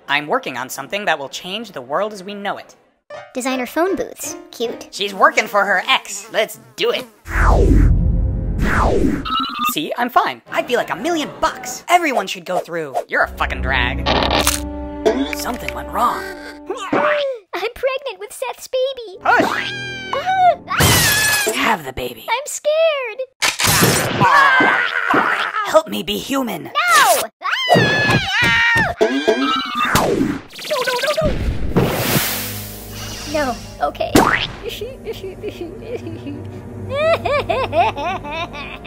I'm working on something that will change the world as we know it. Designer phone booths. Cute. She's working for her ex. Let's do it. See, I'm fine. I'd be like $1 million. Everyone should go through. You're a fucking drag. Something went wrong. I'm pregnant with Seth's baby. Hush! Have the baby. I'm scared. Help me be human. No! No, okay.